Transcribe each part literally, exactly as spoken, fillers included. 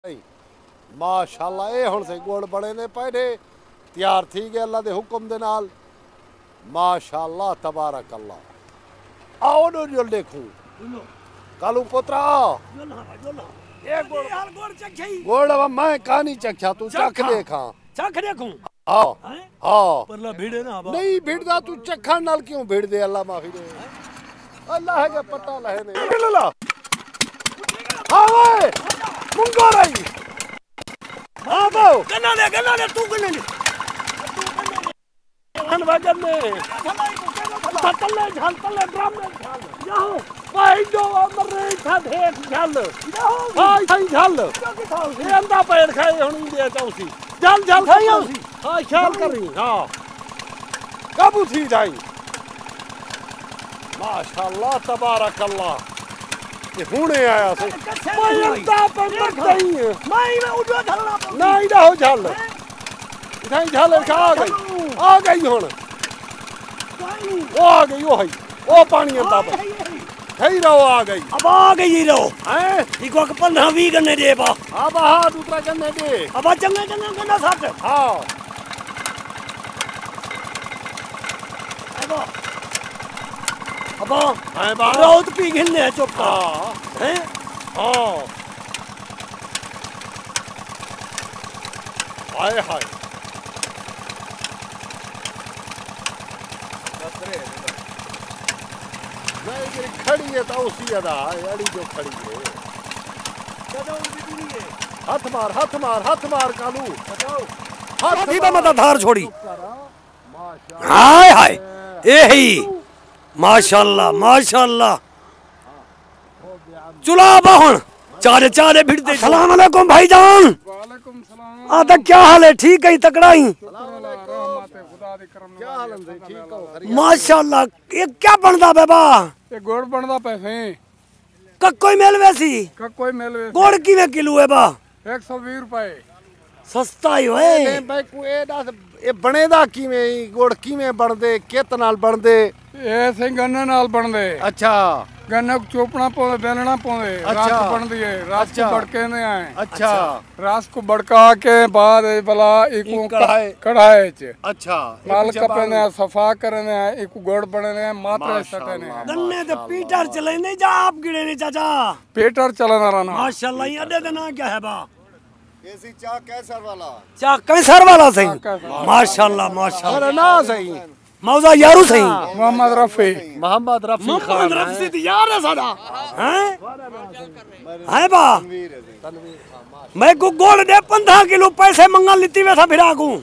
माशाअल्लाह ये हुण से गुड़ बने ने पहले तैयार थी गए अल्लाह दे हुक्म दे नाल। माशाअल्लाह तबारक अल्लाह। आओ नो जो देखूं कालू पुत्रा ये गुड़ गुड़ चखई गुड़ अब मैं कहानी चखया तू चख देखा चख देखूं। हां हां परला भिड़े ना नहीं भिड़दा तू चखण नाल क्यों भिड़ दे अल्लाह माफी दे अल्लाह के पता लहे ने ला हां वे मुंगा रही हां बो गन्ना ले गन्ना ले तू गन्ना ले हन वजन ने ततले झल तले ड्रम में झल जाओ भाई जो अमर रे था देख झल हां सही झल ये अंदा पैर खाए हुनी दे चौसी झल झल खाई औसी हां ख्याल कर रही हां काबू थी जाई माशाअल्लाह तबारक अल्लाह ये हुने आया से मैं अंदा पर मर गई मैं मैं उड़ो झलना नहीं ना हो झल इधर झल आ गई आ गई हुन वो आ गई वो है वो पानी अंदा पर थई रहो आ गई अब आ गई रहो हैं इको पंद्रह बीस गन्ने दे बा अब हां दूसरा गन्ने दे अब चंगे चंगे गन्ना साथ हां अब अब है बा रोज पी गिनने चुप हां हैं हां हाय हाय नहीं खड़ी है तो उसी अदा अड़ी जो खड़ी है हाथ मार हाथ मार हाथ मार कालू हाथ सीधा मत धार छोड़ी हाय हाय ए ही माशाअल्लाह माशाअल्लाह चुला बाहन चारे चारे भिड़ते सलाम अलैकुम भाईजान वालेकुम सलाम आ तो क्या हाल है ठीक है तकड़ा ही क्या हाल है ठीक हो माशाअल्लाह ये क्या बनदा बेबा ये गुड़ बनदा पैसे कक्कोई मेल वैसी कक्कोई मेल वे गुड़ किवे किलो है बा एक सौ बीस रुपए सस्ता ही होए भाई को ए दस ए बनेदा किवें गुड़ किवें बनदे कित नाल बनदे ये से गन्ने नाल बनदे अच्छा गन्ने को चोपना पौंदे बेलना पौंदे अच्छा। रस बनदी है रस अच्छा। को बड़के ने आए अच्छा रस को बड़का के बाद भला इको कढ़ाई। कढ़ाई च अच्छा लाल कपने सफा करने इको गुड़ बनने मात्र सटने गन्ने तो पीटर चले नहीं जा आप गिरे नहीं चाचा पेटर चलना रहना माशाअल्लाह ये अड्डे का नाम क्या है बा एसी चा कैसर वाला चा कैसर वाला सही माशाअल्लाह माशाअल्लाह अरे ना सही मौजा यारू सही मोहम्मद रफी मोहम्मद रफी मोहम्मद रफी तो यार है सादा हैं है बा मैं को गोल दे पंद्रह किलो पैसे मंगा लेती वैसा फिरा को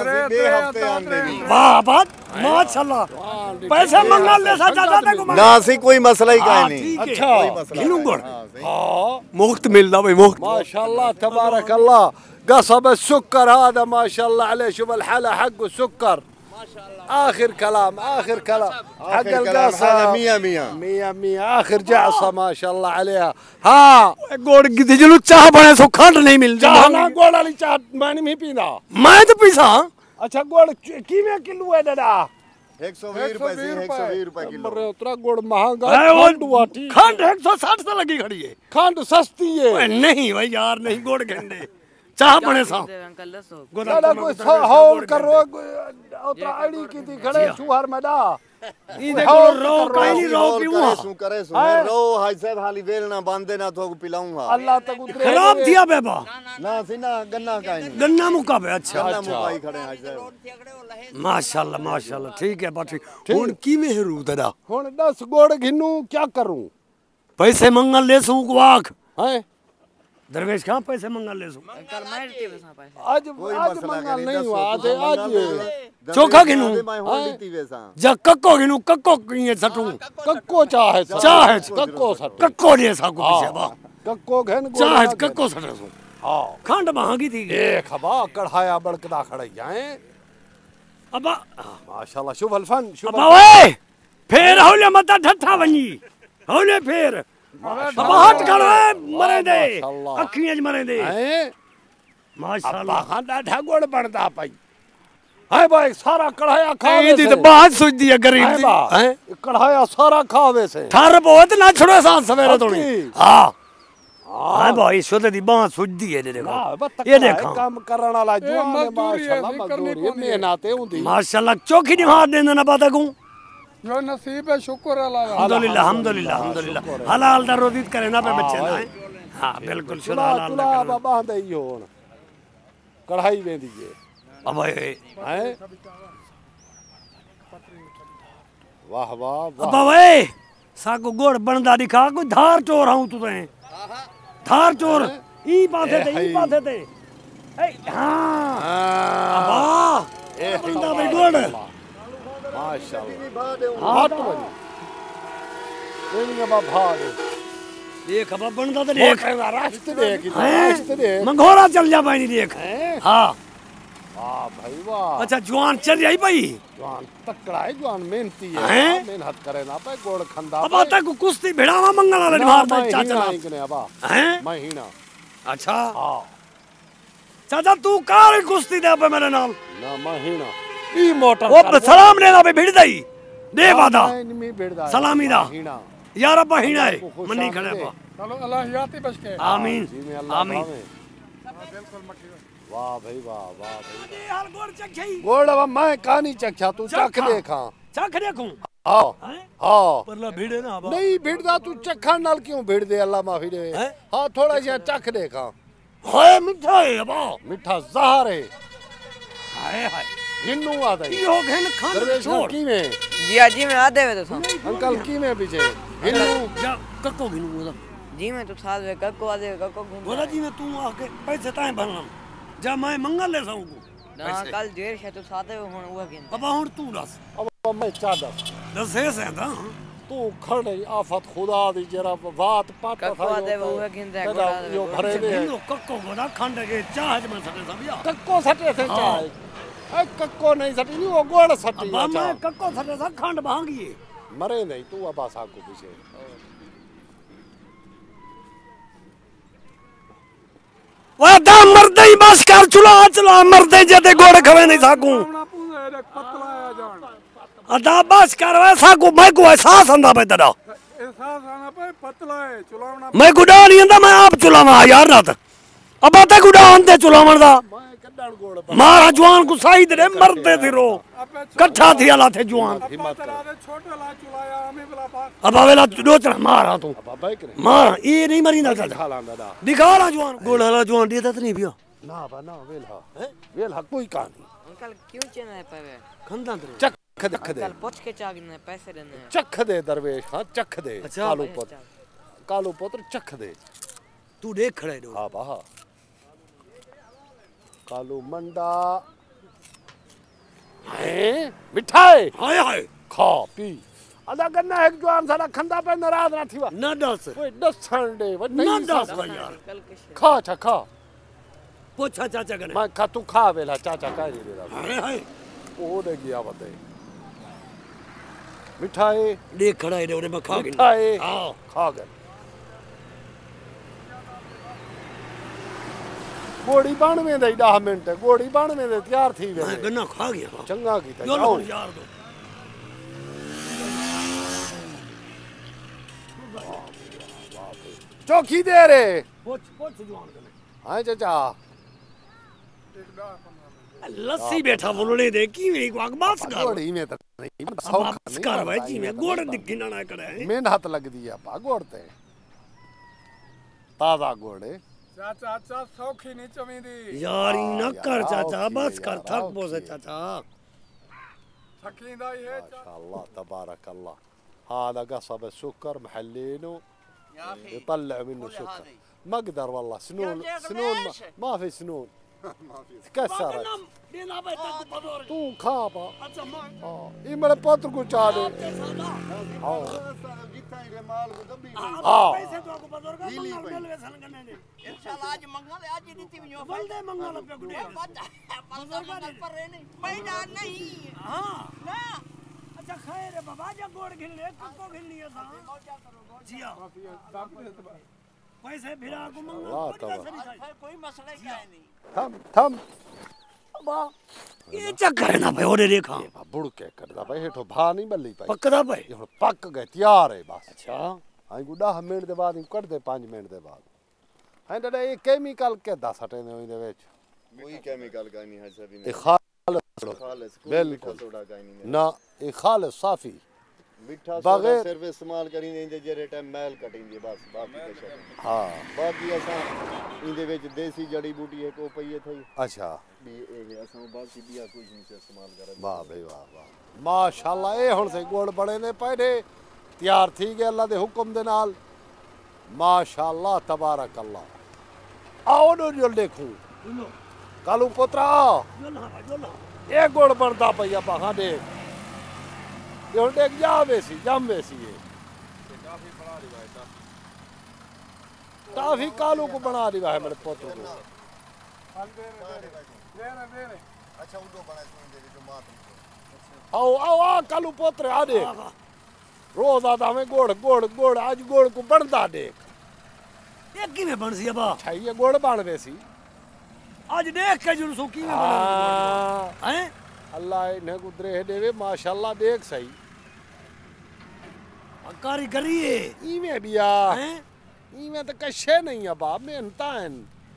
वाह बात माशाअल्लाह पैसे मंगा ले सा चाचा ते को ना सी कोई मसला ही का नहीं अच्छा किलो गोल हां मुफ्त मिलदा भाई मुफ्त माशाअल्लाह तबारक अल्लाह قصب السكر هذا ما شاء الله عليه شوف الحلا حقه سكر آخر كلام آخر كلام حق القصب هذا مية مية مية مية آخر جعصة ما شاء الله عليها ها गोड़ गिद्दी जलू चाह बने सो खंड नहीं मिल चाह ना गोड़ वाली चाह मैंने नहीं पीना मैं तो पीसा अच्छा गोड़ किमे किलो है दादा एक सौ बीस रुपए से एक सौ बीस रुपए किलो अरे उतरा गोड़ महंगा है वो खंड हुआ ठीक खंड एक सौ साठ से लगी खड़ी है खंड सस्ती है ओए नहीं भाई यार नहीं गोड़ घंटे चाह बने सा दादा कोई हौल करो उतरा अड़ी की थी खड़े चूहर में दा ई देखो रो काई नहीं रो करे पीऊं सु करे सु रो हाय साहब हाली वेलना बांधे ना तो पिलाऊंगा अल्लाह तक उतरे खराब दिया बेबा ना सी ना गन्ना का नहीं गन्ना मुका पे अच्छा गन्ना मुकाई खड़े हाय साहब माशाल्लाह माशाल्लाह ठीक है बाठी हुन की में हरू दादा हुन दस गोड़ घिनू क्या करूं पैसे मंगल ले सु वाक हैं दरवेश कहां पैसे मंगल ले सु आज आज मंगल नहीं हुआ आज आज चोखा घिनू मैं होंडी वैसा जा कक्को घिनू कक्को ये सटू कक्को चाहे चाहे कक्को सट कक्को ने सा को पीछे बा कक्को घन चाहे कक्को सटे सु हां खंड महंगी थी देख बा कढ़ाया बड़कदा खड़े जाए अब माशाल्लाह शुभ अलफन शुभ अब ओए फेर होले मत ठट्ठा बनी होले फेर अब हट कर मरे दे अखियां मरे दे हैं माशाल्लाह हां डाढा गोड़ बनदा पाई है भाई सारा कढ़ाया खा ए दी तो बात सोच दिया गरीब दी हैं कढ़ाया सारा खावे से थार बहुत ना छोड़े साथ सवेरे तोड़ी हां हां भाई सोते दी बांह सुजदी है देखो हाँ, ये देखो काम करने वाला जवान है मजदूरी है, माशाल्लाह करनी मजदूरी है पौंदी है। मेहनत है उंदी माशाल्लाह चौकी निभात देंदा ना पता को जो नसीब है शुक्र अल्लाह का। अल्हम्दुलिल्लाह अल्हम्दुलिल्लाह अल्हम्दुलिल्लाह हलाल दा रोज़ी करे ना पे बच्चे ना हां बिल्कुल शुदा चुला हलाल चुला दा बाबा दे ही होन कढ़ाई वेंदी है अब हैं वाह वाह वाह अब वे साको गोड़ बनदा दिखा कोई धार चोर हूं तू ते धार चोर ई पासे ते ई पासे ते ए हां अबा ए बनदा बे गोड़ माशाल्लाह हाथ बनी एनिया बाबा दे देख अब बनदा ते देख रास्ते देख रास्ते देख मंगोरा चल जा भाई नहीं देख हां वाह भाई वाह अच्छा जवान चल जाई भाई जवान तकड़ा है जवान मेहनती है हैं? मेहनत करे ना पे गोड़ खंदा अब आता को कुश्ती भिड़ावा मंगल वाले मारता है चाचा इकने अबा हैं महीना अच्छा हां चाचा तू कार कुश्ती दे पे मेरे नाल ना महीना ई मोटर ओ सलाम ने ना पे भिड़ दई दे वादा नहीं भिड़दा सलामी दा महीना यार अब हिना है मन्नी खड़े पा चलो अल्लाह याती बच के। आमीन जी में अल्लाह आमीन भावे वाह भाई वाह वाह भाई यार गोड़ चखई गोड़ अब मैं कहानी चखा तू चख देखा चख देखूं हां हैं हां परला भिड़े ना अब नहीं भिड़दा तू चखा नाल क्यों भिड़ दे अल्लाह माफी दे हैं? हां थोड़ा सा चख देखा हाय मिठा है अब मिठा जहर है हाय हाय हिन्नू आ दई यो घेन खान दरवेश छोड़ की में जी हाँ, जी मैं आधे में तो था अंकल की में पीछे हिन्नू जा कक्को गिनू गोदा जी मैं तो साथ में कक्को आधे में कक्को घूम गोदा जी में तू आके पैसे ताए भरलम जा मैं मंगल ले साऊ को ना कल देर से तो साथ में होने हुआ किन अब हुन तू दस अब मैं चादर दस है से दा तू खड़े आफत खुदा दी जरा बात पाट कक्को आधे में हुआ किन दे गोड़ा दे यो भरे दे गिनो कक्को गोदा खंड के चाहज में सटे सब या कक्को सटे से चाय ए कक्को नहीं सटी नहीं वो गोड़ सटी अब मैं कक्को सटे सा खंड भांगिए मरे नहीं तू अब आसा को पीछे वो दा मरदे ही बस कर चुला चला मरदे जदे गोड़ खवे नहीं साकू अपना पूरा है पतला है जान। अदा बस कर वे साकू मैं को एहसास अंदा पे तेरा एहसास आना पे पतला है चुलावना मैं गुडा नहीं अंदा मैं आप चुलावा यार रात अब आता गुडा अंदे चुलावन दा मैं कड्डण गोड़ मारा जवान को सही दे मरते थे रो कट्ठा थी अला थे जवान हिम्मत चला दे छोटे ला चुलाया हमें बला पास अब अवेला दोचना मारा तू बाबा करे मारा ये नहीं मरी ना चाचा खाला दादा दिखा ला जवान गोड़ा ला जवान देता तो नहीं पिया ना बा ना वेला वेला कोई कहानी अंकल क्यों चेना है पे खंदा तेरे चख दे दे अंकल पूछ के चागने पैसे देने हैं चख दे दरवेश हां चख दे अच्छा। कालू पुत्र कालू पुत्र चख दे तू देख खड़े रो हां बा कालू मंडा है मिठाई हाय हाय खा पी अदा करना एक जवान सारा खंदा पे नाराज ना थीवा ना दस ओए दसन दे वो ना नहीं दस सास भाई यार अंकल के से खा छा खा पूछा चाचा कने मैं खा तू खा वेला चाचा का नहीं दे रहा हाय हाय ओ दे गया बते मिठाई देख खड़ा है रे मैं खा गई मिठाई हां खा गए गोड़ी बानवे दे दस मिनट गोड़ी बानवे दे तैयार थी वे मैं गन्ना खा गया चंगा कीता यो जाओ लो यार दो चौकी दे रे पूछ पूछ जवान कने हां चाचा लस्सी बैठा बोलने दे की में को अखबास कर गोड़ी में तो नहीं वापस कर भाई जी में गोड़ दिखी ना ना करे मेहनत लग दी है पा गोड़ते ताजा गोड़े चाचा चाचा सौखी नहीं चमीदी यार ई ना कर यार, चाचा आओ बस की कर यार, थक आओ पोसे की। चाचा थकींदा ही है चाचा। माशाअल्लाह तबारक अल्लाह هذا قصب السكر محلينه يطلع منه سكر ما اقدر والله سنون سنون ما, ما في سنون تكسرت तू खा पा हाँ ये मेरे पुत्र को चाह दे हाँ हाँ पैसे तो को बदर का मंगल मिल वे सन करने ने इंशाल्लाह आज मंगल है आज नीति में बंदे मंगल पे गुडे मंगल पर रहे नहीं महीना नहीं हां ना अच्छा खैर है बाबा जा गोड़ घिन ले कक्को घिन लिया था जिया पैसे भिरा को मंगल वाह तबा कोई मसला क्या नहीं थम थम ये चक्कर है ना भाई ओरे देखा बुड़ के करदा भाई हेठो भा नहीं बल्ली पाई पकड़ा भाई ये हुन पक गए तैयार है बस अच्छा आई गुडा मिनट दे बाद कर दे पाँच मिनट दे बाद ਇਹਨਾਂ ਨੇ ਇਹ ਕੈਮੀਕਲ ਕਿੱਦਾਂ ਸਟੇ ਨੇ ਉਹਦੇ ਵਿੱਚ कोई केमिकल का नहीं है सभी ਇਹ ਖਾਲਸ खालिस कोई बिल्कुल। मीठा सोडा का नहीं है ना ਇਹ ਖਾਲਸ ਸਾਫੀ मीठा बगैर- सोडा सिर्फ इस्तेमाल करेंगे इंदे जेरे टाइम मैल कटेंगे बस बाकी कुछ नहीं हाँ बाकी असां इंदे विच देसी जड़ी बूटी है को पई थई अच्छा भी ए असां बाकी बिया कुछ नहीं से इस्तेमाल कर वाह भाई वाह वाह माशाअल्लाह ਇਹ ਹੁਣ ਸੇ ਗੋਲ ਬਣੇ ਨੇ ਪਹਿਲੇ ਤਿਆਰ ਥੀ ਗਏ ਅੱਲਾ ਦੇ ਹੁਕਮ ਦੇ ਨਾਲ ਮਾਸ਼ਾਅੱਲਾ ਤਬਾਰਕ ਅੱਲਾ आओ नो जो देखूं कालू पोतरा ये गुड़ बनता पई बाहा देख ये हुण देख जावे सी जामे सी ये काफी कालू को बना दिया है मेरे पोतरे को अच्छा उडो बना सुन दे जो मात आओ आओ आ कालू पोतरे आ देख रोज आता हमें गोड़ गोड़ गोड़ आज गोड़ को बनता देख ये किवें बन सी अबा अच्छा ये गोड़ बन वे सी आज देख के जुलसू किवें बन हाँ हैं अल्लाह इन्हें कुदरे देवे माशाअल्लाह देख सही कारीगरी है इवें बिया हैं इवें तो कशे नहीं है बाप मेहनता है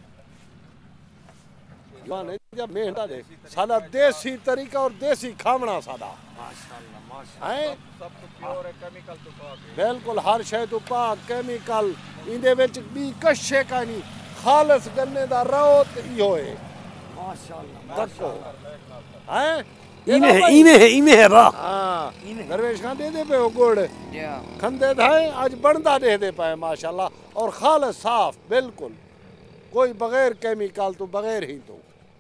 माने जब मेहनता दे साला देसी तरीका और देसी खावना सादा माशाअल्लाह माशाअल्लाह है सब तो प्योर है केमिकल तो पाक बिल्कुल हर शय तो पाक केमिकल इंदे विच भी कशे का नहीं खालस गन्ने दा रोत इहो है माशाअल्लाह देखो हैं इमे है इमे है इमे है बा हां दरवेश खान दे दे पे वो गुड़ या खंदे धाए आज बनदा दे दे पाए माशाल्लाह और खालस साफ बिल्कुल कोई बगैर केमिकल तो बगैर ही तो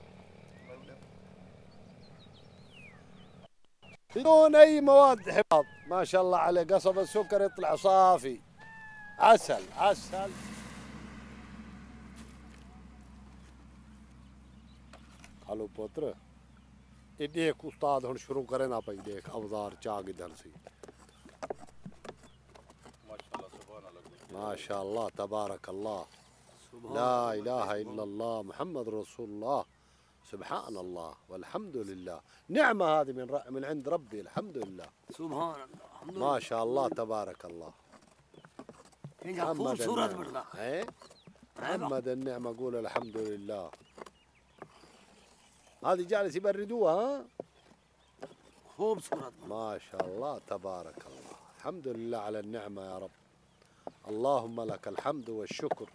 بدون اي مواد حفاظ ما شاء الله عليه قصب السكر يطلع صافي عسل عسل हेलो पुत्र ये देख उस्ताद हुन शुरू करे ना पई देख अवजार चाग इधर सी माशाअल्लाह तबारक अल्लाह ला इलाहा इल्लल्लाह मुहम्मद रसूलुल्लाह सुभान अल्लाह वल्हम्दुलिल्लाह निअमा هذه من ر- من عند ربي الحمد لله सुभान अल्लाह ما شاء الله تبارك الله ये खूबसूरत बनदा है محمد النعمة قول الحمد لله هذه جالس يبردوها ها खूबसूरत ما شاء الله تبارك الله الحمد لله على النعمة يا رب اللهم لك الحمد والشكر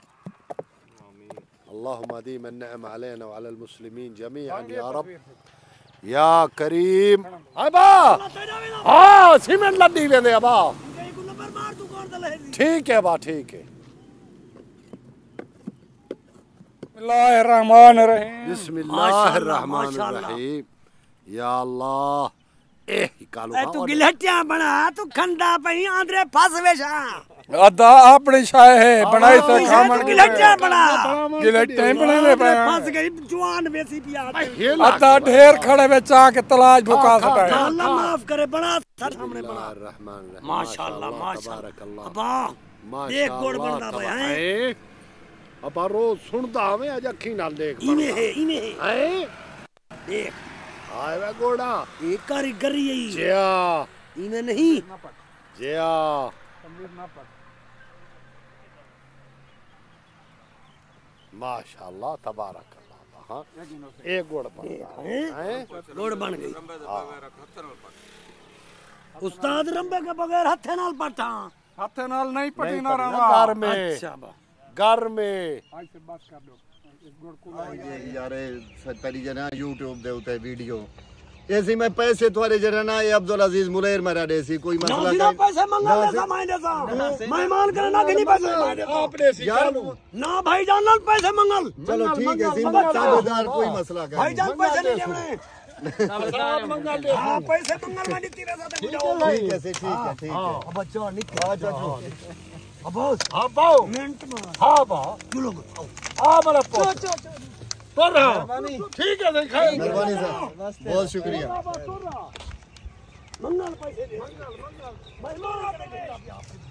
اللهم ديم النعمة علينا وعلى المسلمين جميعا يا رب يا كريم أبا हाँ सीमेंट लड्डी वेंदे अबा ठीक है बा ठीक है बिस्मिल्लाहिर्रहमानिर्रहीम बिस्मिल्लाहिर्रहमानिर्रहीम या अल्लाह ए कालू ए तू गिलहटियां बना तू खंडा पई आंद्रे फस वेशा अदा अपनी शाय है बनाई से खामन गिलहटियां बना गिलहटियां बनाने पे फस गई जवान वेसी पिया अदा ढेर खड़े में चा के तलाश भुका सटा है अल्लाह माफ करे बना सर सामने बना बिस्मिल्लाहिर्रहमानिर्रहीम माशाअल्लाह तबारकल्लाह माशाअल्लाह अबा देख गोड़ बनदा पे हैं अबा रोज सुनदा हमें आज अखी नाल देख इमे है इमे है हैं देख आए वे गोड़ा ये कारीगरी है जिया इमे नहीं जिया माशाअल्लाह तबारकल्लाह हां एक गोड़ बनदा हैं गोड़ बन गई उस्ताद रंबे के बगैर हथे नाल पटा हाथे नाल नहीं पटी ना घर रवा में अच्छा बा घर में आज से बात कर दो यार पहली जना यूट्यूब दे उते वीडियो ऐसी मैं पैसे थोड़े जरा ना ये अब्दुल अजीज मुलेर मरा देसी कोई ना मसला सीधा का पैसे मंगा ले सा मायने सा मेहमान करे ना कि नहीं पैसे मायने सा आपने यार ना भाईजान नाल पैसे मंगल चलो ठीक है सिंह साझेदार कोई मसला का भाईजान पैसे नहीं देवने हां पैसे मंगल में नीति रे साथे बुझाओ ठीक है ठीक है ठीक है अब बच्चा निकल अब हां बाओ मिनट में हां बा चलो आ मेरा पोत कर रहा ठीक है देख मेहरबानी साहब बहुत शुक्रिया मंगल पैसे दे मंगल मंगल मेहमान करे